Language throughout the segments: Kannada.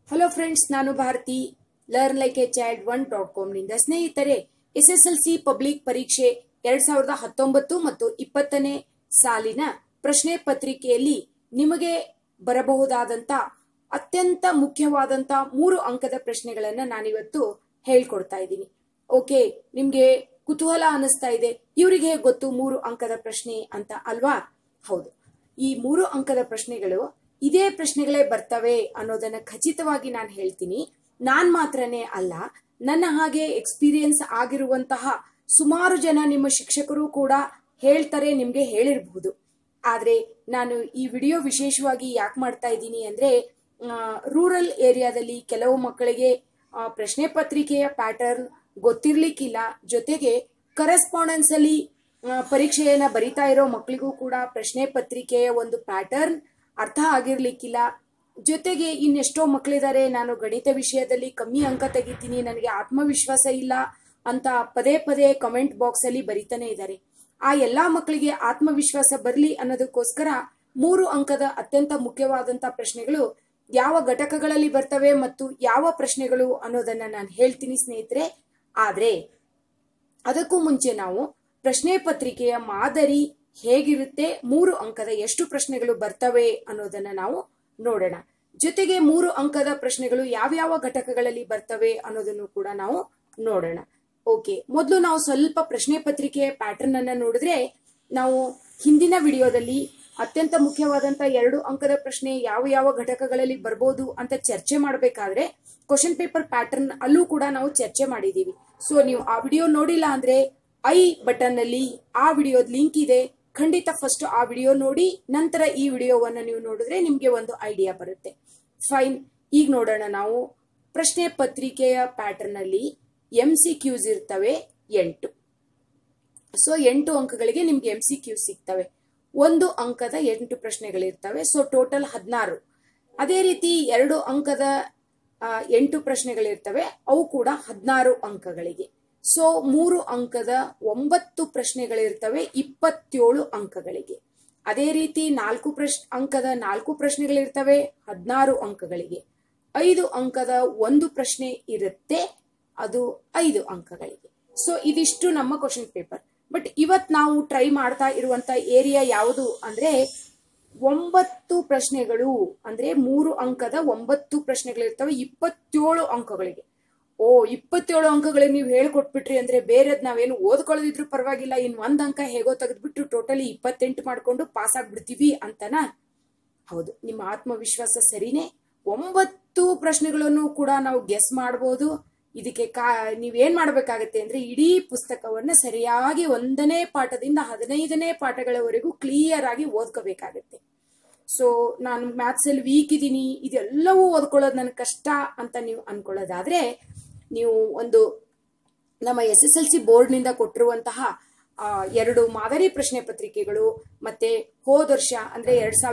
ಹಲೋ ಫ್ರೆಂಡ್ಸ್, ನಾನು ಭಾರತಿ learnlikeachild1.com ನಿಂದ. ಸ್ನೇಹಿತರೆ, SSLC ಪಬ್ಲಿಕ್ ಪರೀಕ್ಷೆ 2019 ಮತ್ತು 20ನೇ ಸಾಲಿನ ಪ್ರಶ್ನೆ ಪತ್ರಿಕೆಯಲ್ಲಿ ನಿಮಗೆ ಬರಬಹುದಾದಂತ ಅತ್ಯಂತ ಮುಖ್ಯವಾದಂತ 3 ಅಂಕದ ಪ್ರಶ್ನೆಗಳನ್ನ ನಾನಿವತ್ತು ಹೇಳ್ಕೊಡ್ತಾ ಇದ್ದೀನಿ. ಓಕೆ, ನಿಮ್ಗೆ ಕುತೂಹಲ ಅನಿಸ್ತಾ ಇದೆ, ಇವರಿಗೆ ಗೊತ್ತು 3 ಅಂಕದ ಪ್ರಶ್ನೆ ಅಂತ ಅಲ್ವಾ? ಹೌದು, ಈ 3 ಅಂಕದ ಪ್ರಶ್ನೆಗಳು ಇದೇ ಪ್ರಶ್ನೆಗಳೇ ಬರ್ತವೆ ಅನ್ನೋದನ್ನ ಖಚಿತವಾಗಿ ನಾನು ಹೇಳ್ತೀನಿ. ನಾನ್ ಮಾತ್ರನೇ ಅಲ್ಲ, ನನ್ನ ಹಾಗೆ ಎಕ್ಸ್ಪೀರಿಯನ್ಸ್ ಆಗಿರುವಂತಹ ಸುಮಾರು ಜನ ನಿಮ್ಮ ಶಿಕ್ಷಕರು ಕೂಡ ಹೇಳ್ತಾರೆ, ನಿಮ್ಗೆ ಹೇಳಿರಬಹುದು. ಆದ್ರೆ ನಾನು ಈ ವಿಡಿಯೋ ವಿಶೇಷವಾಗಿ ಯಾಕೆ ಮಾಡ್ತಾ ಇದ್ದೀನಿ ಅಂದ್ರೆ, ರೂರಲ್ ಏರಿಯಾದಲ್ಲಿ ಕೆಲವು ಮಕ್ಕಳಿಗೆ ಪ್ರಶ್ನೆ ಪತ್ರಿಕೆಯ ಪ್ಯಾಟರ್ನ್ ಗೊತ್ತಿರ್ಲಿಕ್ಕಿಲ್ಲ, ಜೊತೆಗೆ ಕರೆಸ್ಪಾಂಡೆನ್ಸ್ ಅಲ್ಲಿ ಪರೀಕ್ಷೆಯನ್ನ ಬರಿತಾ ಇರೋ ಮಕ್ಕಳಿಗೂ ಕೂಡ ಪ್ರಶ್ನೆ ಪತ್ರಿಕೆಯ ಒಂದು ಪ್ಯಾಟರ್ನ್ ಅರ್ಥ ಆಗಿರ್ಲಿಕ್ಕಿಲ್ಲ. ಜೊತೆಗೆ ಇನ್ನೆಷ್ಟೋ ಮಕ್ಕಳಿದ್ದಾರೆ, ನಾನು ಗಣಿತ ವಿಷಯದಲ್ಲಿ ಕಮ್ಮಿ ಅಂಕ ತೆಗಿತೀನಿ, ನನಗೆ ಆತ್ಮವಿಶ್ವಾಸ ಇಲ್ಲ ಅಂತ ಪದೇ ಪದೇ ಕಮೆಂಟ್ ಬಾಕ್ಸ್ ಅಲ್ಲಿ ಬರಿತಾನೆ ಇದ್ದಾರೆ. ಆ ಎಲ್ಲಾ ಮಕ್ಕಳಿಗೆ ಆತ್ಮವಿಶ್ವಾಸ ಬರ್ಲಿ ಅನ್ನೋದಕ್ಕೋಸ್ಕರ 3 ಅಂಕದ ಅತ್ಯಂತ ಮುಖ್ಯವಾದಂತ ಪ್ರಶ್ನೆಗಳು ಯಾವ ಘಟಕಗಳಲ್ಲಿ ಬರ್ತವೆ ಮತ್ತು ಯಾವ ಪ್ರಶ್ನೆಗಳು ಅನ್ನೋದನ್ನ ನಾನು ಹೇಳ್ತೀನಿ ಸ್ನೇಹಿತರೆ. ಆದ್ರೆ ಅದಕ್ಕೂ ಮುಂಚೆ ನಾವು ಪ್ರಶ್ನೆ ಪತ್ರಿಕೆಯ ಮಾದರಿ ಹೇಗಿರುತ್ತೆ, 3 ಅಂಕದ ಎಷ್ಟು ಪ್ರಶ್ನೆಗಳು ಬರ್ತವೆ ಅನ್ನೋದನ್ನ ನಾವು ನೋಡೋಣ. ಜೊತೆಗೆ 3 ಅಂಕದ ಪ್ರಶ್ನೆಗಳು ಯಾವ್ಯಾವ ಘಟಕಗಳಲ್ಲಿ ಬರ್ತವೆ ಅನ್ನೋದನ್ನು ಕೂಡ ನಾವು ನೋಡೋಣ. ಓಕೆ, ಮೊದಲು ನಾವು ಸ್ವಲ್ಪ ಪ್ರಶ್ನೆ ಪತ್ರಿಕೆಯ ಪ್ಯಾಟರ್ನ್ ಅನ್ನ ನೋಡಿದ್ರೆ, ನಾವು ಹಿಂದಿನ ವಿಡಿಯೋದಲ್ಲಿ ಅತ್ಯಂತ ಮುಖ್ಯವಾದಂತ 2 ಅಂಕದ ಪ್ರಶ್ನೆ ಯಾವ ಯಾವ ಘಟಕಗಳಲ್ಲಿ ಬರ್ಬೋದು ಅಂತ ಚರ್ಚೆ ಮಾಡಬೇಕಾದ್ರೆ ಕ್ವಶನ್ ಪೇಪರ್ ಪ್ಯಾಟರ್ನ್ ಅಲ್ಲೂ ಕೂಡ ನಾವು ಚರ್ಚೆ ಮಾಡಿದೀವಿ. ಸೊ ನೀವು ಆ ವಿಡಿಯೋ ನೋಡಿಲ್ಲ ಅಂದ್ರೆ ಐ ಬಟನ್ ನಲ್ಲಿ ಆ ವಿಡಿಯೋದ ಲಿಂಕ್ ಇದೆ, ಖಂಡಿತ ಫಸ್ಟ್ ಆ ವಿಡಿಯೋ ನೋಡಿ, ನಂತರ ಈ ವಿಡಿಯೋವನ್ನ ನೀವು ನೋಡಿದ್ರೆ ನಿಮ್ಗೆ ಒಂದು ಐಡಿಯಾ ಬರುತ್ತೆ. ಫೈನ್, ಈಗ ನೋಡೋಣ ನಾವು ಪ್ರಶ್ನೆ ಪತ್ರಿಕೆಯ ಪ್ಯಾಟರ್ನ್ ಅಲ್ಲಿ MCQs ಇರ್ತವೆ 8. ಸೊ 8 ಅಂಕಗಳಿಗೆ ನಿಮ್ಗೆ MCQ ಸಿಗ್ತವೆ. 1 ಅಂಕದ 8 ಪ್ರಶ್ನೆಗಳಿರ್ತವೆ. So total 16. ಅದೇ ರೀತಿ 2 ಅಂಕದ 8 ಪ್ರಶ್ನೆಗಳಿರ್ತವೆ, ಅವು ಕೂಡ 16 ಅಂಕಗಳಿಗೆ. ಸೊ 3 ಅಂಕದ 9 ಪ್ರಶ್ನೆಗಳಿರ್ತವೆ 27 ಅಂಕಗಳಿಗೆ. ಅದೇ ರೀತಿ 4 ಅಂಕದ 4 ಪ್ರಶ್ನೆಗಳಿರ್ತವೆ 16 ಅಂಕಗಳಿಗೆ. 5 ಅಂಕದ 1 ಪ್ರಶ್ನೆ ಇರುತ್ತೆ, ಅದು 5 ಅಂಕಗಳಿಗೆ. ಸೊ ಇದಿಷ್ಟು ನಮ್ಮ ಕ್ವಶನ್ ಪೇಪರ್. ಬಟ್ ಇವತ್ ನಾವು ಟ್ರೈ ಮಾಡ್ತಾ ಇರುವಂತ ಏರಿಯಾ ಯಾವುದು ಅಂದ್ರೆ 9 ಪ್ರಶ್ನೆಗಳು, ಅಂದ್ರೆ 3 ಅಂಕದ 9 ಪ್ರಶ್ನೆಗಳಿರ್ತವೆ 27 ಅಂಕಗಳಿಗೆ. 27 ಅಂಕಗಳಿಗೆ ನೀವು ಹೇಳ್ಕೊಟ್ಬಿಟ್ರಿ ಅಂದ್ರೆ ಬೇರೆದ್ ನಾವೇನು ಓದ್ಕೊಳ್ಳೋದಿದ್ರು ಪರವಾಗಿಲ್ಲ, ಇನ್ 1 ಅಂಕ ಹೇಗೋ ತೆಗೆದ್ಬಿಟ್ಟು ಟೋಟಲಿ 28 ಮಾಡ್ಕೊಂಡು ಪಾಸ್ ಆಗ್ಬಿಡ್ತೀವಿ ಅಂತನಾ? ಹೌದು, ನಿಮ್ಮ ಆತ್ಮವಿಶ್ವಾಸ ಸರಿನೇ. 9 ಪ್ರಶ್ನೆಗಳನ್ನು ಕೂಡ ನಾವು ಗೆಸ್ ಮಾಡಬಹುದು. ಇದಕ್ಕೆ ನೀವೇನ್ ಮಾಡ್ಬೇಕಾಗತ್ತೆ ಅಂದ್ರೆ, ಇಡೀ ಪುಸ್ತಕವನ್ನ ಸರಿಯಾಗಿ 1ನೇ ಪಾಠದಿಂದ 15ನೇ ಪಾಠಗಳವರೆಗೂ ಕ್ಲಿಯರ್ ಆಗಿ ಓದ್ಕೋಬೇಕಾಗತ್ತೆ. ಸೊ ನಾನು ಮ್ಯಾಥ್ಸ್ ಅಲ್ಲಿ ವೀಕ್ ಇದೀನಿ, ಇದೆಲ್ಲವೂ ಓದ್ಕೊಳ್ಳೋದು ನನ್ ಕಷ್ಟ ಅಂತ ನೀವು ಅನ್ಕೊಳ್ಳೋದಾದ್ರೆ, ನೀವು ಒಂದು ನಮ್ಮ SSLC ಬೋರ್ಡ್ ನಿಂದ ಕೊಟ್ಟಿರುವಂತಹ 2 ಮಾದರಿ ಪ್ರಶ್ನೆ ಪತ್ರಿಕೆಗಳು, ಮತ್ತೆ ಹೋದ ವರ್ಷ ಅಂದ್ರೆ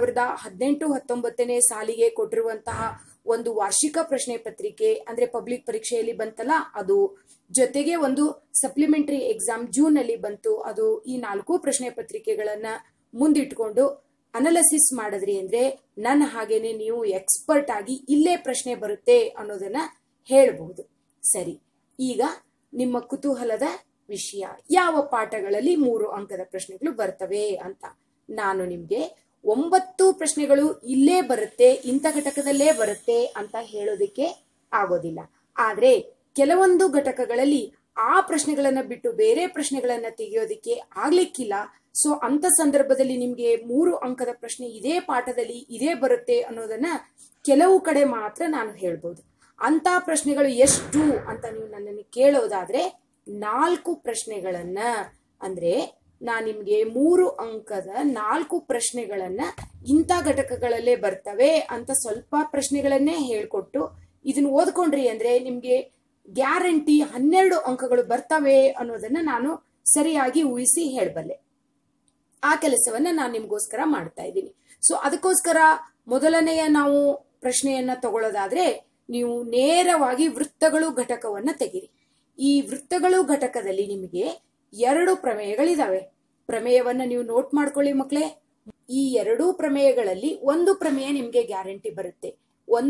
2018-19ನೇ ಸಾಲಿಗೆ ಕೊಟ್ಟಿರುವಂತಹ ಒಂದು ವಾರ್ಷಿಕ ಪ್ರಶ್ನೆ ಪತ್ರಿಕೆ ಅಂದ್ರೆ ಪಬ್ಲಿಕ್ ಪರೀಕ್ಷೆಯಲ್ಲಿ ಬಂತಲ್ಲ ಅದು, ಜೊತೆಗೆ ಒಂದು ಸಪ್ಲಿಮೆಂಟರಿ ಎಕ್ಸಾಮ್ ಜೂನ್ ಅಲ್ಲಿ ಬಂತು, ಅದು, ಈ 4 ಪ್ರಶ್ನೆ ಪತ್ರಿಕೆಗಳನ್ನ ಮುಂದಿಟ್ಕೊಂಡು ಅನಾಲಿಸಿಸ್ ಮಾಡಿದ್ರಿ ಅಂದ್ರೆ ನನ್ನ ಹಾಗೇನೆ ನೀವು ಎಕ್ಸ್ಪರ್ಟ್ ಆಗಿ ಇಲ್ಲೇ ಪ್ರಶ್ನೆ ಬರುತ್ತೆ ಅನ್ನೋದನ್ನ ಹೇಳಬಹುದು. ಸರಿ, ಈಗ ನಿಮ್ಮ ಕುತೂಹಲದ ವಿಷಯ, ಯಾವ ಪಾಠಗಳಲ್ಲಿ 3 ಅಂಕದ ಪ್ರಶ್ನೆಗಳು ಬರ್ತವೆ ಅಂತ. ನಾನು ನಿಮ್ಗೆ 9 ಪ್ರಶ್ನೆಗಳು ಇಲ್ಲೇ ಬರುತ್ತೆ, ಇಂಥ ಘಟಕದಲ್ಲೇ ಬರುತ್ತೆ ಅಂತ ಹೇಳೋದಕ್ಕೆ ಆಗೋದಿಲ್ಲ. ಆದ್ರೆ ಕೆಲವೊಂದು ಘಟಕಗಳಲ್ಲಿ ಆ ಪ್ರಶ್ನೆಗಳನ್ನ ಬಿಟ್ಟು ಬೇರೆ ಪ್ರಶ್ನೆಗಳನ್ನ ತೆಗೆಯೋದಿಕ್ಕೆ ಆಗ್ಲಿಕ್ಕಿಲ್ಲ. ಸೊ ಅಂತ ಸಂದರ್ಭದಲ್ಲಿ ನಿಮ್ಗೆ 3 ಅಂಕದ ಪ್ರಶ್ನೆ ಇದೇ ಪಾಠದಲ್ಲಿ ಇದೇ ಬರುತ್ತೆ ಅನ್ನೋದನ್ನ ಕೆಲವು ಕಡೆ ಮಾತ್ರ ನಾನು ಹೇಳ್ಬೋದು. ಅಂತ ಪ್ರಶ್ನೆಗಳು ಎಷ್ಟು ಅಂತ ನೀವು ನನ್ನನ್ನು ಕೇಳೋದಾದ್ರೆ 4 ಪ್ರಶ್ನೆಗಳನ್ನ, ಅಂದ್ರೆ ನಾನ್ ನಿಮ್ಗೆ 3 ಅಂಕದ 4 ಪ್ರಶ್ನೆಗಳನ್ನ ಇಂಥ ಘಟಕಗಳಲ್ಲೇ ಬರ್ತವೆ ಅಂತ ಸ್ವಲ್ಪ ಪ್ರಶ್ನೆಗಳನ್ನೇ ಹೇಳ್ಕೊಟ್ಟು ಇದನ್ನ ಓದ್ಕೊಂಡ್ರಿ ಅಂದ್ರೆ ನಿಮ್ಗೆ ಗ್ಯಾರಂಟಿ 12 ಅಂಕಗಳು ಬರ್ತವೆ ಅನ್ನೋದನ್ನ ನಾನು ಸರಿಯಾಗಿ ಊಹಿಸಿ ಹೇಳಬಲ್ಲೆ. ಆ ಕೆಲಸವನ್ನ ನಾನು ನಿಮ್ಗೋಸ್ಕರ ಮಾಡ್ತಾ ಇದ್ದೀನಿ. ಸೊ ಅದಕ್ಕೋಸ್ಕರ ಮೊದಲನೆಯ ನಾವು ಪ್ರಶ್ನೆಯನ್ನ ತಗೊಳ್ಳೋದಾದ್ರೆ, ನೀವು ನೇರವಾಗಿ ವೃತ್ತಗಳು ಘಟಕವನ್ನ ತೆಗಿರಿ. ಈ ವೃತ್ತಗಳು ಘಟಕದಲ್ಲಿ ನಿಮಗೆ 2 ಪ್ರಮೇಯಗಳಿದಾವೆ. ಪ್ರಮೇಯವನ್ನ ನೀವು ನೋಟ್ ಮಾಡ್ಕೊಳ್ಳಿ ಮಕ್ಕಳೇ. ಈ 2 ಪ್ರಮೇಯಗಳಲ್ಲಿ ಒಂದು ಪ್ರಮೇಯ ನಿಮ್ಗೆ ಗ್ಯಾರಂಟಿ ಬರುತ್ತೆ. ಒಂದು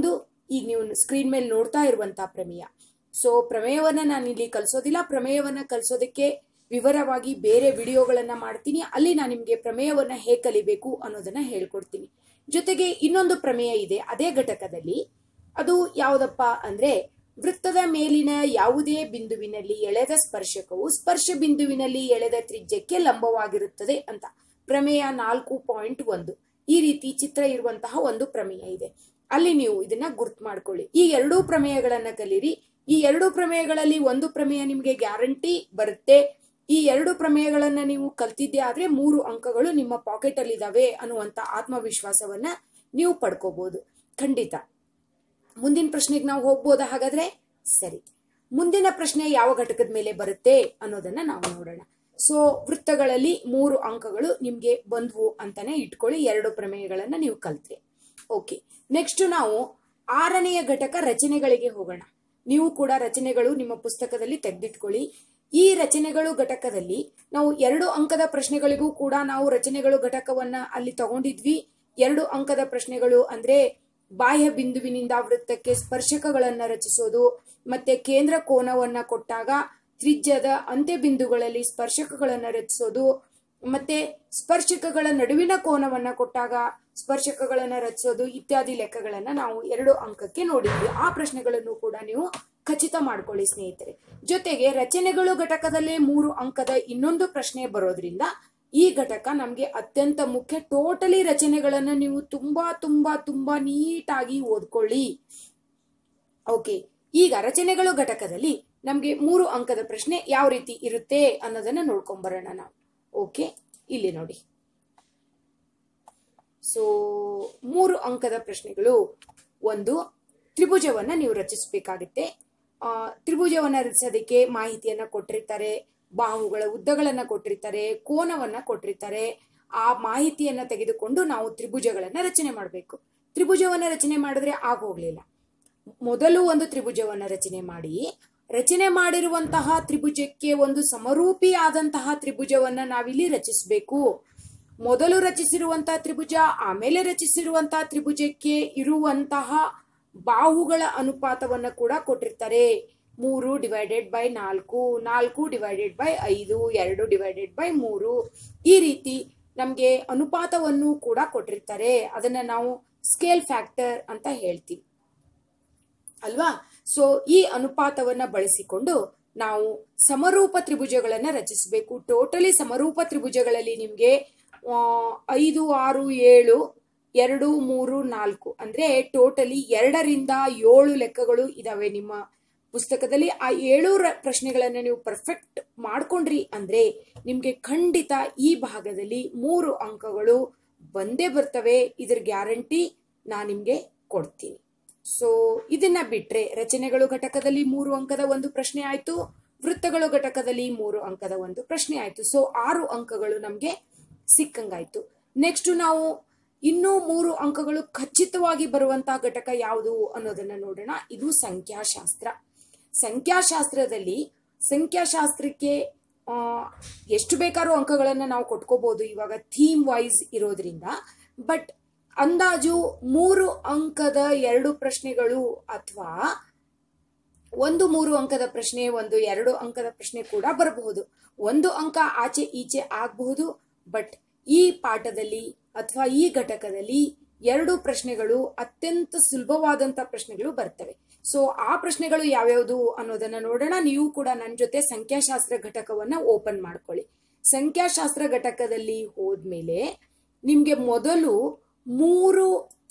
ಈಗ ನೀವು ಸ್ಕ್ರೀನ್ ಮೇಲೆ ನೋಡ್ತಾ ಇರುವಂತಹ ಪ್ರಮೇಯ. ಸೊ ಪ್ರಮೇಯವನ್ನ ನಾನು ಇಲ್ಲಿ ಕಲಿಸೋದಿಲ್ಲ. ಪ್ರಮೇಯವನ್ನ ಕಲಿಸೋದಕ್ಕೆ ವಿವರವಾಗಿ ಬೇರೆ ವಿಡಿಯೋಗಳನ್ನ ಮಾಡ್ತೀನಿ. ಅಲ್ಲಿ ನಾನು ನಿಮ್ಗೆ ಪ್ರಮೇಯವನ್ನ ಹೇಗೆ ಕಲಿಬೇಕು ಅನ್ನೋದನ್ನ ಹೇಳ್ಕೊಡ್ತೀನಿ. ಜೊತೆಗೆ ಇನ್ನೊಂದು ಪ್ರಮೇಯ ಇದೆ ಅದೇ ಘಟಕದಲ್ಲಿ. ಅದು ಯಾವುದಪ್ಪ ಅಂದ್ರೆ, ವೃತ್ತದ ಮೇಲಿನ ಯಾವುದೇ ಬಿಂದುವಿನಲ್ಲಿ ಎಳೆದ ಸ್ಪರ್ಶಕವು ಸ್ಪರ್ಶ ಬಿಂದುವಿನಲ್ಲಿ ಎಳೆದ ತ್ರಿಜ್ಯಕ್ಕೆ ಲಂಬವಾಗಿರುತ್ತದೆ ಅಂತ. ಪ್ರಮೇಯ 4.1 ಈ ರೀತಿ ಚಿತ್ರ ಇರುವಂತಹ ಒಂದು ಪ್ರಮೇಯ ಇದೆ. ಅಲ್ಲಿ ನೀವು ಇದನ್ನ ಗುರ್ತು ಮಾಡ್ಕೊಳ್ಳಿ. ಈ ಎರಡೂ ಪ್ರಮೇಯಗಳನ್ನ ಕಲೀರಿ. ಈ ಎರಡು ಪ್ರಮೇಯಗಳಲ್ಲಿ ಒಂದು ಪ್ರಮೇಯ ನಿಮ್ಗೆ ಗ್ಯಾರಂಟಿ ಬರುತ್ತೆ. ಈ ಎರಡು ಪ್ರಮೇಯಗಳನ್ನ ನೀವು ಕಲ್ತಿದ್ದೆ ಆದ್ರೆ 3 ಅಂಕಗಳು ನಿಮ್ಮ ಪಾಕೆಟ್ ಅಲ್ಲಿ ಇದಾವೆ ಅನ್ನುವಂತ ಆತ್ಮವಿಶ್ವಾಸವನ್ನ ನೀವು ಪಡ್ಕೋಬಹುದು. ಖಂಡಿತ. ಮುಂದಿನ ಪ್ರಶ್ನೆಗೆ ನಾವು ಹೋಗ್ಬೋದಾ? ಹಾಗಾದ್ರೆ ಸರಿ, ಮುಂದಿನ ಪ್ರಶ್ನೆ ಯಾವ ಘಟಕದ ಮೇಲೆ ಬರುತ್ತೆ ಅನ್ನೋದನ್ನ ನಾವು ನೋಡೋಣ. ಸೊ ವೃತ್ತಗಳಲ್ಲಿ 3 ಅಂಕಗಳು ನಿಮ್ಗೆ ಬಂದ್ವು ಅಂತಾನೆ ಇಟ್ಕೊಳ್ಳಿ, ಎರಡು ಪ್ರಮೇಯಗಳನ್ನ ನೀವು ಕಲ್ತ್ರೆ. ಓಕೆ, ನೆಕ್ಸ್ಟ್ ನಾವು 6ನೆಯ ಘಟಕ ರಚನೆಗಳಿಗೆ ಹೋಗೋಣ. ನೀವು ಕೂಡ ರಚನೆಗಳು ನಿಮ್ಮ ಪುಸ್ತಕದಲ್ಲಿ ತೆಗೆದಿಟ್ಕೊಳ್ಳಿ. ಈ ರಚನೆಗಳು ಘಟಕದಲ್ಲಿ ನಾವು 2 ಅಂಕದ ಪ್ರಶ್ನೆಗಳಿಗೂ ಕೂಡ ನಾವು ರಚನೆಗಳು ಘಟಕವನ್ನ ಅಲ್ಲಿ ತಗೊಂಡಿದ್ವಿ. 2 ಅಂಕದ ಪ್ರಶ್ನೆಗಳು ಅಂದ್ರೆ ಬಾಹ್ಯ ಬಿಂದುವಿನಿಂದ ವೃತ್ತಕ್ಕೆ ಸ್ಪರ್ಶಕಗಳನ್ನ ರಚಿಸೋದು, ಮತ್ತೆ ಕೇಂದ್ರ ಕೋನವನ್ನ ಕೊಟ್ಟಾಗ ತ್ರಿಜ್ಯದ ಅಂತ್ಯ ಬಿಂದುಗಳಲ್ಲಿ ಸ್ಪರ್ಶಕಗಳನ್ನ ರಚಿಸೋದು, ಮತ್ತೆ ಸ್ಪರ್ಶಕಗಳ ನಡುವಿನ ಕೋನವನ್ನ ಕೊಟ್ಟಾಗ ಸ್ಪರ್ಶಕಗಳನ್ನ ರಚಿಸೋದು ಇತ್ಯಾದಿ ಲೆಕ್ಕಗಳನ್ನ ನಾವು 2 ಅಂಕಕ್ಕೆ ನೋಡಿದ್ವಿ. ಆ ಪ್ರಶ್ನೆಗಳನ್ನು ಕೂಡ ನೀವು ಖಚಿತ ಮಾಡ್ಕೊಳ್ಳಿ ಸ್ನೇಹಿತರೆ. ಜೊತೆಗೆ ರಚನೆಗಳು ಘಟಕದಲ್ಲೇ 3 ಅಂಕದ ಇನ್ನೊಂದು ಪ್ರಶ್ನೆ ಬರೋದ್ರಿಂದ ಈ ಘಟಕ ನಮ್ಗೆ ಅತ್ಯಂತ ಮುಖ್ಯ. ಟೋಟಲಿ ರಚನೆಗಳನ್ನ ನೀವು ತುಂಬಾ ತುಂಬಾ ತುಂಬಾ ನೀಟಾಗಿ ಓದ್ಕೊಳ್ಳಿ. ಓಕೆ, ಈಗ ರಚನೆಗಳು ಘಟಕದಲ್ಲಿ ನಮ್ಗೆ 3 ಅಂಕದ ಪ್ರಶ್ನೆ ಯಾವ ರೀತಿ ಇರುತ್ತೆ ಅನ್ನೋದನ್ನ ನೋಡ್ಕೊಂಡ್ ಬರೋಣ ನಾವು. ಓಕೆ, ಇಲ್ಲಿ ನೋಡಿ. ಸೊ 3 ಅಂಕದ ಪ್ರಶ್ನೆಗಳು. ಒಂದು, ತ್ರಿಭುಜವನ್ನ ನೀವು ರಚಿಸಬೇಕಾಗುತ್ತೆ. ತ್ರಿಭುಜವನ್ನ ರಚಿಸೋದಕ್ಕೆ ಮಾಹಿತಿಯನ್ನ ಕೊಟ್ಟಿರ್ತಾರೆ, ಬಾಹುಗಳ ಉದ್ದಗಳನ್ನ ಕೊಟ್ಟಿರ್ತಾರೆ, ಕೋನವನ್ನ ಕೊಟ್ಟಿರ್ತಾರೆ. ಆ ಮಾಹಿತಿಯನ್ನ ತೆಗೆದುಕೊಂಡು ನಾವು ತ್ರಿಭುಜಗಳನ್ನ ರಚನೆ ಮಾಡಬೇಕು. ತ್ರಿಭುಜವನ್ನ ರಚನೆ ಮಾಡಿದ್ರೆ ಆಗೋಗ್ಲಿಲ್ಲ. ಮೊದಲು ಒಂದು ತ್ರಿಭುಜವನ್ನ ರಚನೆ ಮಾಡಿ, ರಚನೆ ಮಾಡಿರುವಂತಹ ತ್ರಿಭುಜಕ್ಕೆ ಒಂದು ಸಮರೂಪಿಯಾದಂತಹ ತ್ರಿಭುಜವನ್ನ ನಾವಿಲ್ಲಿ ರಚಿಸಬೇಕು. ಮೊದಲು ರಚಿಸಿರುವಂತಹ ತ್ರಿಭುಜ, ಆಮೇಲೆ ರಚಿಸಿರುವಂತಹ ತ್ರಿಭುಜಕ್ಕೆ ಇರುವಂತಹ ಬಾಹುಗಳ ಅನುಪಾತವನ್ನ ಕೂಡ ಕೊಟ್ಟಿರ್ತಾರೆ. 3/4, 4/5, 2/3 ಈ ರೀತಿ ನಮ್ಗೆ ಅನುಪಾತವನ್ನು ಕೂಡ ಕೊಟ್ಟಿರ್ತಾರೆ. ಅದನ್ನ ನಾವು ಸ್ಕೇಲ್ ಫ್ಯಾಕ್ಟರ್ ಅಂತ ಹೇಳ್ತೀವಿ ಅಲ್ವಾ. ಸೊ ಈ ಅನುಪಾತವನ್ನ ಬಳಸಿಕೊಂಡು ನಾವು ಸಮರೂಪ ತ್ರಿಭುಜಗಳನ್ನ ರಚಿಸಬೇಕು. ಟೋಟಲಿ ಸಮರೂಪ ತ್ರಿಭುಜಗಳಲ್ಲಿ ನಿಮ್ಗೆ 5, 6, 7, 2, 3, 4 ಅಂದ್ರೆ ಟೋಟಲಿ 2ರಿಂದ 7 ಲೆಕ್ಕಗಳು ಇದಾವೆ ನಿಮ್ಮ ಪುಸ್ತಕದಲ್ಲಿ. ಆ 7 ಪ್ರಶ್ನೆಗಳನ್ನ ನೀವು ಪರ್ಫೆಕ್ಟ್ ಮಾಡ್ಕೊಂಡ್ರಿ ಅಂದ್ರೆ ನಿಮ್ಗೆ ಖಂಡಿತ ಈ ಭಾಗದಲ್ಲಿ 3 ಅಂಕಗಳು ಬಂದೇ ಬರ್ತವೆ. ಇದ್ರ ಗ್ಯಾರಂಟಿ ನಾನು ನಿಮ್ಗೆ ಕೊಡ್ತೀನಿ. ಸೊ ಇದನ್ನ ಬಿಟ್ರೆ ರಚನೆಗಳು ಘಟಕದಲ್ಲಿ 3 ಅಂಕದ ಒಂದು ಪ್ರಶ್ನೆ ಆಯ್ತು, ವೃತ್ತಗಳು ಘಟಕದಲ್ಲಿ 3 ಅಂಕದ ಒಂದು ಪ್ರಶ್ನೆ ಆಯ್ತು. ಸೊ 6 ಅಂಕಗಳು ನಮ್ಗೆ ಸಿಕ್ಕಂಗಾಯ್ತು. ನೆಕ್ಸ್ಟ್ ನಾವು ಇನ್ನೂ 3 ಅಂಕಗಳು ಖಚಿತವಾಗಿ ಬರುವಂತಹ ಘಟಕ ಯಾವುದು ಅನ್ನೋದನ್ನ ನೋಡೋಣ. ಇದು ಸಂಖ್ಯಾಶಾಸ್ತ್ರ. ಸಂಖ್ಯಾಶಾಸ್ತ್ರದಲ್ಲಿ ಸಂಖ್ಯಾಶಾಸ್ತ್ರಕ್ಕೆ ಎಷ್ಟು ಬೇಕಾದ್ರೂ ಅಂಕಗಳನ್ನ ನಾವು ಕೊಟ್ಕೋಬಹುದು ಇವಾಗ ಥೀಮ್ ವೈಸ್ ಇರೋದ್ರಿಂದ. ಬಟ್ ಅಂದಾಜು 3 ಅಂಕದ 2 ಪ್ರಶ್ನೆಗಳು ಅಥವಾ ಒಂದು 3 ಅಂಕದ ಪ್ರಶ್ನೆ, ಒಂದು 2 ಅಂಕದ ಪ್ರಶ್ನೆ ಕೂಡ ಬರಬಹುದು. 1 ಅಂಕ ಆಚೆ ಈಚೆ ಆಗಬಹುದು. ಬಟ್ ಈ ಪಾಠದಲ್ಲಿ ಅಥವಾ ಈ ಘಟಕದಲ್ಲಿ 2 ಪ್ರಶ್ನೆಗಳು ಅತ್ಯಂತ ಸುಲಭವಾದಂತ ಪ್ರಶ್ನೆಗಳು ಬರ್ತವೆ. ಸೊ ಆ ಪ್ರಶ್ನೆಗಳು ಯಾವ್ಯಾವುದು ಅನ್ನೋದನ್ನ ನೋಡೋಣ. ನೀವು ಕೂಡ ನನ್ನ ಜೊತೆ ಸಂಖ್ಯಾಶಾಸ್ತ್ರ ಘಟಕವನ್ನ ಓಪನ್ ಮಾಡ್ಕೊಳ್ಳಿ. ಸಂಖ್ಯಾಶಾಸ್ತ್ರ ಘಟಕದಲ್ಲಿ ಹೋದ್ಮೇಲೆ ನಿಮ್ಗೆ ಮೊದಲು 3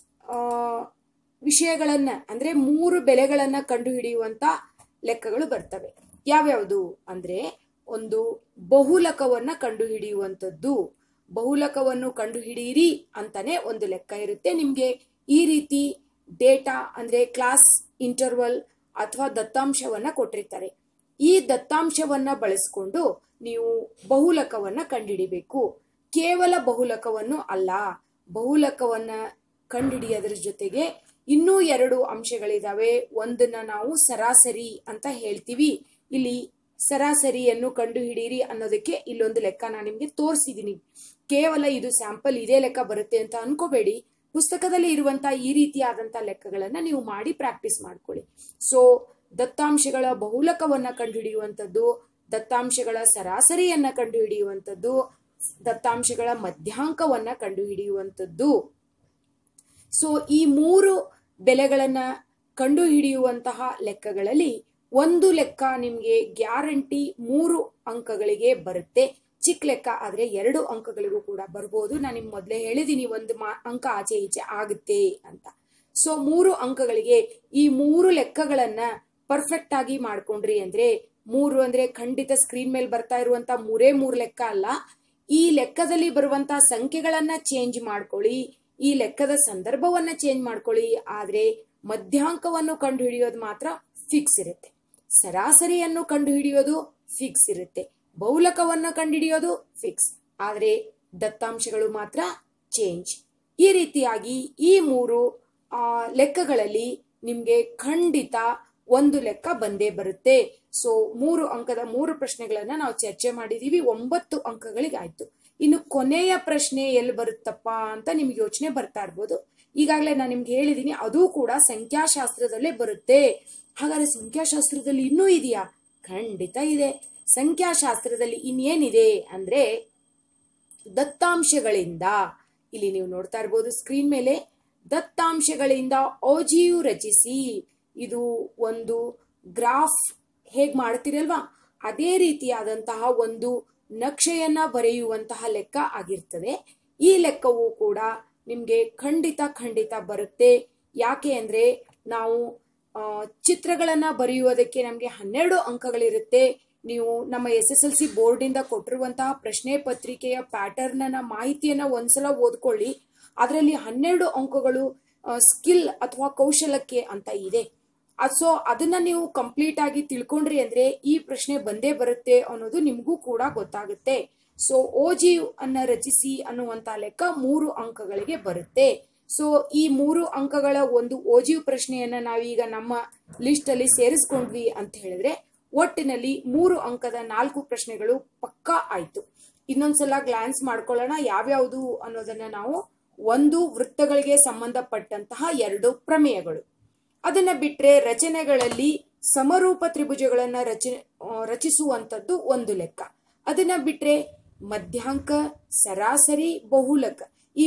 ವಿಷಯಗಳನ್ನ ಅಂದ್ರೆ 3 ಬೆಲೆಗಳನ್ನ ಕಂಡು ಹಿಡಿಯುವಂತ ಲೆಕ್ಕಗಳು ಬರ್ತವೆ. ಯಾವ್ಯಾವುದು ಅಂದ್ರೆ, ಒಂದು ಬಹುಲಕವನ್ನ ಕಂಡು ಹಿಡಿಯುವಂಥದ್ದು. ಬಹುಲಕವನ್ನು ಕಂಡು ಹಿಡಿಯಿರಿ ಅಂತಾನೆ ಒಂದು ಲೆಕ್ಕ ಇರುತ್ತೆ ನಿಮ್ಗೆ. ಈ ರೀತಿ ಡೇಟಾ ಅಂದ್ರೆ ಕ್ಲಾಸ್ ಇಂಟರ್ವಲ್ ಅಥವಾ ದತ್ತಾಂಶವನ್ನ ಕೊಟ್ಟಿರ್ತಾರೆ. ಈ ದತ್ತಾಂಶವನ್ನ ಬಳಸಿಕೊಂಡು ನೀವು ಬಹುಲಕವನ್ನ ಕಂಡುಹಿಡಿಬೇಕು. ಕೇವಲ ಬಹುಲಕವನ್ನು ಅಲ್ಲ, ಬಹುಲಕವನ್ನ ಕಂಡುಹಿಡಿಯೋದ್ರ ಜೊತೆಗೆ ಇನ್ನೂ 2 ಅಂಶಗಳಿದಾವೆ. ಒಂದನ್ನ ನಾವು ಸರಾಸರಿ ಅಂತ ಹೇಳ್ತೀವಿ. ಇಲ್ಲಿ ಸರಾಸರಿಯನ್ನು ಕಂಡು ಹಿಡಿಯಿರಿ ಅನ್ನೋದಕ್ಕೆ ಇಲ್ಲೊಂದು ಲೆಕ್ಕ ನಾನು ನಿಮ್ಗೆ ತೋರಿಸಿದೀನಿ. ಕೇವಲ ಇದು ಸ್ಯಾಂಪಲ್ ಇದೇ ಲೆಕ್ಕ ಬರುತ್ತೆ ಅಂತ ಅನ್ಕೋಬೇಡಿ. ಪುಸ್ತಕದಲ್ಲಿ ಇರುವಂತಹ ಈ ರೀತಿಯಾದಂತ ಲೆಕ್ಕಗಳನ್ನ ನೀವು ಮಾಡಿ ಪ್ರಾಕ್ಟೀಸ್ ಮಾಡ್ಕೊಳ್ಳಿ. ಸೊ ದತ್ತಾಂಶಗಳ ಬಹುಲಕವನ್ನ ಕಂಡುಹಿಡಿಯುವಂಥದ್ದು, ದತ್ತಾಂಶಗಳ ಸರಾಸರಿಯನ್ನ ಕಂಡುಹಿಡಿಯುವಂಥದ್ದು, ದತ್ತಾಂಶಗಳ ಮಧ್ಯಾಂಕವನ್ನ ಕಂಡುಹಿಡಿಯುವಂಥದ್ದು. ಸೊ ಈ 3 ಬೆಲೆಗಳನ್ನ ಕಂಡುಹಿಡಿಯುವಂತಹ ಲೆಕ್ಕಗಳಲ್ಲಿ ಒಂದು ಲೆಕ್ಕ ನಿಮ್ಗೆ ಗ್ಯಾರಂಟಿ 3 ಅಂಕಗಳಿಗೆ ಬರುತ್ತೆ. ಚಿಕ್ಕ ಲೆಕ್ಕ ಆದ್ರೆ 2 ಅಂಕಗಳಿಗೂ ಕೂಡ ಬರ್ಬೋದು. ನಾನು ನಿಮ್ಗೆ ಮೊದಲೇ ಹೇಳಿದೀನಿ 1 ಅಂಕ ಆಚೆ ಈಚೆ ಆಗುತ್ತೆ ಅಂತ. ಸೊ 3 ಅಂಕಗಳಿಗೆ ಈ 3 ಲೆಕ್ಕಗಳನ್ನ ಪರ್ಫೆಕ್ಟ್ ಆಗಿ ಮಾಡ್ಕೊಂಡ್ರಿ ಅಂದ್ರೆ 3 ಅಂದ್ರೆ ಖಂಡಿತ ಸ್ಕ್ರೀನ್ ಮೇಲೆ ಬರ್ತಾ ಇರುವಂತ 3 ಲೆಕ್ಕ ಅಲ್ಲ. ಈ ಲೆಕ್ಕದಲ್ಲಿ ಬರುವಂತ ಸಂಖ್ಯೆಗಳನ್ನ ಚೇಂಜ್ ಮಾಡ್ಕೊಳ್ಳಿ, ಈ ಲೆಕ್ಕದ ಸಂದರ್ಭವನ್ನ ಚೇಂಜ್ ಮಾಡ್ಕೊಳ್ಳಿ. ಆದ್ರೆ ಮಧ್ಯಾಂಕವನ್ನು ಕಂಡು ಹಿಡಿಯೋದು ಮಾತ್ರ ಫಿಕ್ಸ್ ಇರುತ್ತೆ, ಸರಾಸರಿಯನ್ನು ಕಂಡು ಹಿಡಿಯೋದು ಫಿಕ್ಸ್ ಇರುತ್ತೆ, ಬಹುಲಕವನ್ನು ಕಂಡುಹಿಡಿಯೋದು ಫಿಕ್ಸ್. ಆದ್ರೆ ದತ್ತಾಂಶಗಳು ಮಾತ್ರ ಚೇಂಜ್. ಈ ರೀತಿಯಾಗಿ ಈ 3 ಲೆಕ್ಕಗಳಲ್ಲಿ ನಿಮ್ಗೆ ಖಂಡಿತ 1 ಲೆಕ್ಕ ಬಂದೇ ಬರುತ್ತೆ. ಸೊ 3 ಅಂಕದ 3 ಪ್ರಶ್ನೆಗಳನ್ನ ನಾವು ಚರ್ಚೆ ಮಾಡಿದೀವಿ. 9 ಅಂಕಗಳಿಗೆ ಆಯ್ತು. ಇನ್ನು ಕೊನೆಯ ಪ್ರಶ್ನೆ ಎಲ್ಲಿ ಬರುತ್ತಪ್ಪ ಅಂತ ನಿಮ್ಗೆ ಯೋಚನೆ ಬರ್ತಾ ಇರ್ಬೋದು. ಈಗಾಗಲೇ ನಾನು ನಿಮ್ಗೆ ಹೇಳಿದೀನಿ, ಅದು ಕೂಡ ಸಂಖ್ಯಾಶಾಸ್ತ್ರದಲ್ಲೇ ಬರುತ್ತೆ. ಹಾಗಾದ್ರೆ ಸಂಖ್ಯಾಶಾಸ್ತ್ರದಲ್ಲಿ ಇನ್ನೂ ಇದೆಯಾ? ಖಂಡಿತ ಇದೆ. ಸಂಖ್ಯಾಶಾಸ್ತ್ರದಲ್ಲಿ ಇನ್ನೇನಿದೆ ಅಂದ್ರೆ ದತ್ತಾಂಶಗಳಿಂದ, ಇಲ್ಲಿ ನೀವು ನೋಡ್ತಾ ಇರ್ಬೋದು ಸ್ಕ್ರೀನ್ ಮೇಲೆ, ದತ್ತಾಂಶಗಳಿಂದ ಓಜಿಯು ರಚಿಸಿ. ಇದು ಒಂದು ಗ್ರಾಫ್ ಹೇಗ್ ಮಾಡ್ತಿರಲ್ವಾ ಅದೇ ರೀತಿಯಾದಂತಹ ಒಂದು ನಕ್ಷೆಯನ್ನ ಬರೆಯುವಂತಹ ಲೆಕ್ಕ ಆಗಿರ್ತದೆ. ಈ ಲೆಕ್ಕವು ಕೂಡ ನಿಮ್ಗೆ ಖಂಡಿತ ಬರುತ್ತೆ. ಯಾಕೆ ಅಂದ್ರೆ ನಾವು ಚಿತ್ರಗಳನ್ನ ಬರೆಯುವುದಕ್ಕೆ ನಮ್ಗೆ 12 ಅಂಕಗಳಿರುತ್ತೆ. ನೀವು ನಮ್ಮ SSLC ಬೋರ್ಡ್ ಇಂದ ಕೊಟ್ಟಿರುವಂತಹ ಪ್ರಶ್ನೆ ಪತ್ರಿಕೆಯ ಪ್ಯಾಟರ್ನ್ ಮಾಹಿತಿಯನ್ನ ಒಂದ್ಸಲ ಓದ್ಕೊಳ್ಳಿ. ಅದರಲ್ಲಿ 12 ಅಂಕಗಳು ಸ್ಕಿಲ್ ಅಥವಾ ಕೌಶಲಕ್ಕೆ ಅಂತ ಇದೆ. ಸೊ ಅದನ್ನ ನೀವು ಕಂಪ್ಲೀಟ್ ಆಗಿ ತಿಳ್ಕೊಂಡ್ರಿ ಅಂದ್ರೆ ಈ ಪ್ರಶ್ನೆ ಬಂದೇ ಬರುತ್ತೆ ಅನ್ನೋದು ನಿಮ್ಗೂ ಕೂಡ ಗೊತ್ತಾಗುತ್ತೆ. ಸೊ ಓಜಿಯು ಅನ್ನ ರಚಿಸಿ ಅನ್ನುವಂತ ಲೆಕ್ಕ 3 ಅಂಕಗಳಿಗೆ ಬರುತ್ತೆ. ಸೊ ಈ 3 ಅಂಕಗಳ ಒಂದು ಓಜಿಯು ಪ್ರಶ್ನೆಯನ್ನ ನಾವೀಗ ನಮ್ಮ ಲಿಸ್ಟ್ ಅಲ್ಲಿ ಸೇರಿಸ್ಕೊಂಡ್ವಿ ಅಂತ ಹೇಳಿದ್ರೆ ಒಟ್ಟಿನಲ್ಲಿ 3 ಅಂಕದ 4 ಪ್ರಶ್ನೆಗಳು ಪಕ್ಕಾ ಆಯ್ತು. ಇನ್ನೊಂದ್ಸಲ ಗ್ಲಾನ್ಸ್ ಮಾಡ್ಕೊಳ್ಳೋಣ ಯಾವ್ಯಾವುದು ಅನ್ನೋದನ್ನ ನಾವು. 1 ವೃತ್ತಗಳಿಗೆ ಸಂಬಂಧಪಟ್ಟಂತಹ 2 ಪ್ರಮೇಯಗಳು. ಅದನ್ನ ಬಿಟ್ರೆ ರಚನೆಗಳಲ್ಲಿ ಸಮರೂಪ ತ್ರಿಭುಜಗಳನ್ನ ರಚಿಸುವಂತದ್ದು 1 ಲೆಕ್ಕ. ಅದನ್ನ ಬಿಟ್ರೆ ಮಧ್ಯಾಂಕ, ಸರಾಸರಿ, ಬಹುಲಕ ಈ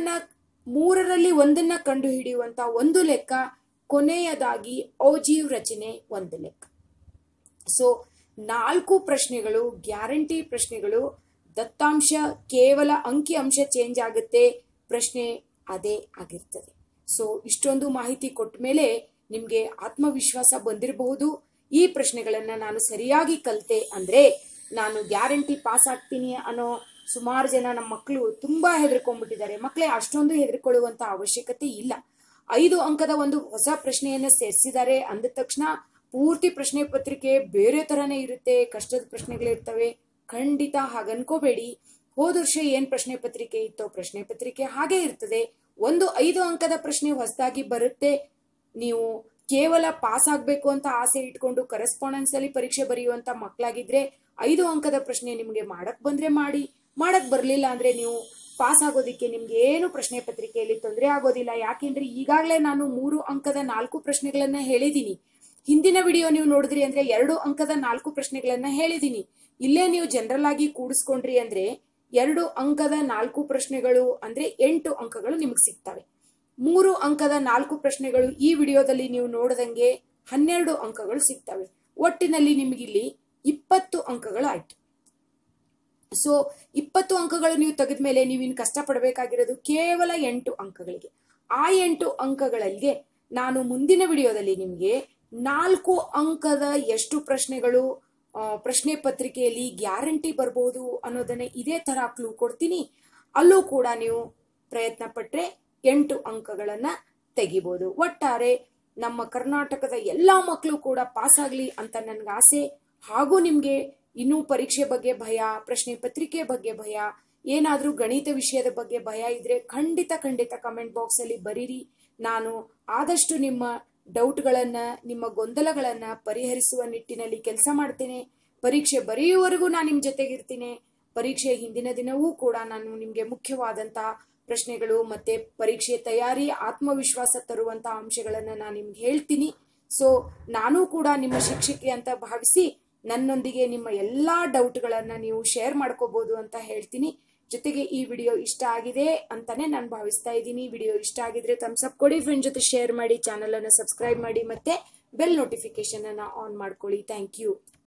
3ರಲ್ಲಿ ಒಂದನ್ನ ಕಂಡು ಹಿಡಿಯುವಂತ 1 ಲೆಕ್ಕ. ಕೊನೆಯದಾಗಿ ಓಜಿಯು ರಚನೆ 1 ಲೆಕ್ಕ. ಸೊ 4 ಪ್ರಶ್ನೆಗಳು ಗ್ಯಾರಂಟಿ ಪ್ರಶ್ನೆಗಳು. ದತ್ತಾಂಶ ಕೇವಲ ಅಂಕಿ ಅಂಶ ಚೇಂಜ್ ಆಗುತ್ತೆ, ಪ್ರಶ್ನೆ ಅದೇ ಆಗಿರ್ತದೆ. ಸೊ ಇಷ್ಟೊಂದು ಮಾಹಿತಿ ಕೊಟ್ಟ ಮೇಲೆ ನಿಮ್ಗೆ ಆತ್ಮವಿಶ್ವಾಸ ಬಂದಿರಬಹುದು. ಈ ಪ್ರಶ್ನೆಗಳನ್ನ ನಾನು ಸರಿಯಾಗಿ ಕಲಿತೆ ಅಂದ್ರೆ ನಾನು ಗ್ಯಾರಂಟಿ ಪಾಸ್ ಆಗ್ತೀನಿ ಅನ್ನೋ ಸುಮಾರು ಜನ ನಮ್ಮ ಮಕ್ಕಳು ತುಂಬಾ ಹೆದರ್ಕೊಂಡ್ಬಿಟ್ಟಿದ್ದಾರೆ. ಮಕ್ಕಳೇ ಅಷ್ಟೊಂದು ಹೆದರ್ಕೊಳ್ಳುವಂತ ಅವಶ್ಯಕತೆ ಇಲ್ಲ. 5 ಅಂಕದ ಒಂದು ಹೊಸ ಪ್ರಶ್ನೆಯನ್ನ ಸೇರಿಸಿದ್ದಾರೆ ಅಂದ ತಕ್ಷಣ ಪೂರ್ತಿ ಪ್ರಶ್ನೆ ಪತ್ರಿಕೆ ಬೇರೆ ತರನೇ ಇರುತ್ತೆ, ಕಷ್ಟದ ಪ್ರಶ್ನೆಗಳಿರ್ತವೆ. ಖಂಡಿತ ಹಾಗನ್ಕೋಬೇಡಿ. ಹೋದ ವರ್ಷ ಏನ್ ಪ್ರಶ್ನೆ ಪತ್ರಿಕೆ ಇತ್ತೋ ಪ್ರಶ್ನೆ ಪತ್ರಿಕೆ ಹಾಗೆ ಇರ್ತದೆ. 5 ಅಂಕದ ಪ್ರಶ್ನೆ ಹೊಸದಾಗಿ ಬರುತ್ತೆ. ನೀವು ಕೇವಲ ಪಾಸ್ ಆಗ್ಬೇಕು ಅಂತ ಆಸೆ ಇಟ್ಕೊಂಡು ಕರೆಸ್ಪಾಂಡೆನ್ಸ್ ಅಲ್ಲಿ ಪರೀಕ್ಷೆ ಬರೆಯುವಂತ ಮಕ್ಕಳಾಗಿದ್ರೆ 5 ಅಂಕದ ಪ್ರಶ್ನೆ ನಿಮ್ಗೆ ಮಾಡಕ್ ಬಂದ್ರೆ ಮಾಡಿ, ಮಾಡಕ್ ಬರ್ಲಿಲ್ಲ ಅಂದ್ರೆ ನೀವು ಪಾಸ್ ಆಗೋದಿಕ್ಕೆ ನಿಮ್ಗೆ ಏನು ಪ್ರಶ್ನೆ ಪತ್ರಿಕೆಯಲ್ಲಿ ತೊಂದರೆ ಆಗೋದಿಲ್ಲ. ಯಾಕೆಂದ್ರೆ ಈಗಾಗಲೇ ನಾನು 3 ಅಂಕದ 4 ಪ್ರಶ್ನೆಗಳನ್ನ ಹೇಳಿದೀನಿ. ಹಿಂದಿನ ವಿಡಿಯೋ ನೀವು ನೋಡಿದ್ರಿ ಅಂದ್ರೆ 2 ಅಂಕದ 4 ಪ್ರಶ್ನೆಗಳನ್ನ ಹೇಳಿದೀನಿ. ಇಲ್ಲೇ ನೀವು ಜನರಲ್ ಆಗಿ ಕೂಡಿಸ್ಕೊಂಡ್ರಿ ಅಂದ್ರೆ 2 ಅಂಕದ 4 ಪ್ರಶ್ನೆಗಳು ಅಂದ್ರೆ 8 ಅಂಕಗಳು ನಿಮ್ಗೆ ಸಿಗ್ತವೆ. 3 ಅಂಕದ 4 ಪ್ರಶ್ನೆಗಳು ಈ ವಿಡಿಯೋದಲ್ಲಿ ನೀವು ನೋಡದಂಗೆ 12 ಅಂಕಗಳು ಸಿಗ್ತವೆ. ಒಟ್ಟಿನಲ್ಲಿ ನಿಮಗಿಲ್ಲಿ 20 ಅಂಕಗಳು ಆಯ್ತು. ಸೊ 20 ಅಂಕಗಳು ನೀವು ತೆಗೆದ್ಮೇಲೆ ನೀವಿನ್ ಕಷ್ಟ ಪಡಬೇಕಾಗಿರೋದು ಕೇವಲ 8 ಅಂಕಗಳಿಗೆ. ಆ 8 ಅಂಕಗಳಿಗೆ ನಾನು ಮುಂದಿನ ವಿಡಿಯೋದಲ್ಲಿ ನಿಮ್ಗೆ 4 ಅಂಕದ ಎಷ್ಟು ಪ್ರಶ್ನೆಗಳು ಪ್ರಶ್ನೆ ಪತ್ರಿಕೆಯಲ್ಲಿ ಗ್ಯಾರಂಟಿ ಬರಬಹುದು ಅನ್ನೋದನ್ನ ಇದೇ ತರ ಕ್ಲೂ ಕೊಡ್ತೀನಿ. ಅಲ್ಲೂ ಕೂಡ ನೀವು ಪ್ರಯತ್ನ ಪಟ್ರೆ 8 ಅಂಕಗಳನ್ನ ತೆಗಿಬಹುದು. ಒಟ್ಟಾರೆ ನಮ್ಮ ಕರ್ನಾಟಕದ ಎಲ್ಲಾ ಮಕ್ಕಳು ಕೂಡ ಪಾಸ್ ಆಗ್ಲಿ ಅಂತ ನನ್ಗೆ ಆಸೆ. ಹಾಗೂ ನಿಮ್ಗೆ ಇನ್ನೂ ಪರೀಕ್ಷೆ ಬಗ್ಗೆ ಭಯ, ಪ್ರಶ್ನೆ ಪತ್ರಿಕೆ ಬಗ್ಗೆ ಭಯ, ಏನಾದ್ರೂ ಗಣಿತ ವಿಷಯದ ಬಗ್ಗೆ ಭಯ ಇದ್ರೆ ಖಂಡಿತ ಕಮೆಂಟ್ ಬಾಕ್ಸ್ ಅಲ್ಲಿ ಬರೀರಿ. ನಾನು ಆದಷ್ಟು ನಿಮ್ಮ ಡೌಟ್ಗಳನ್ನ, ನಿಮ್ಮ ಗೊಂದಲಗಳನ್ನ ಪರಿಹರಿಸುವ ನಿಟ್ಟಿನಲ್ಲಿ ಕೆಲಸ ಮಾಡ್ತೇನೆ. ಪರೀಕ್ಷೆ ಬರೆಯುವವರೆಗೂ ನಾನು ನಿಮ್ ಜೊತೆಗಿರ್ತೀನಿ. ಪರೀಕ್ಷೆ ಹಿಂದಿನ ದಿನವೂ ಕೂಡ ನಾನು ನಿಮ್ಗೆ ಮುಖ್ಯವಾದಂತಹ ಪ್ರಶ್ನೆಗಳು ಮತ್ತೆ ಪರೀಕ್ಷೆ ತಯಾರಿ ಆತ್ಮವಿಶ್ವಾಸ ತರುವಂತ ಅಂಶಗಳನ್ನ ನಾನು ನಿಮ್ಗೆ ಹೇಳ್ತೀನಿ. ಸೊ ನಾನು ಕೂಡ ನಿಮ್ಮ ಶಿಕ್ಷಕಿ ಅಂತ ಭಾವಿಸಿ ನನ್ನೊಂದಿಗೆ ನಿಮ್ಮ ಎಲ್ಲಾ ಡೌಟ್ಗಳನ್ನ ನೀವು ಶೇರ್ ಮಾಡ್ಕೋಬಹುದು ಅಂತ ಹೇಳ್ತೀನಿ. ಜೊತೆಗೆ ಈ ವಿಡಿಯೋ ಇಷ್ಟ ಆಗಿದೆ ಅಂತಾನೆ ನಾನು ಭಾವಿಸ್ತಾ ಇದ್ದೀನಿ. ವಿಡಿಯೋ ಇಷ್ಟ ಆಗಿದ್ರೆ ಥಮ್ಸ್ ಅಪ್ ಕೊಡಿ, ಫ್ರೆಂಡ್ ಜೊತೆ ಶೇರ್ ಮಾಡಿ, ಚಾನಲ್ ಅನ್ನ ಸಬ್ಸ್ಕ್ರೈಬ್ ಮಾಡಿ ಮತ್ತೆ ಬೆಲ್ ನೋಟಿಫಿಕೇಶನ್ ಅನ್ನ ಆನ್ ಮಾಡ್ಕೊಳ್ಳಿ. Thank you.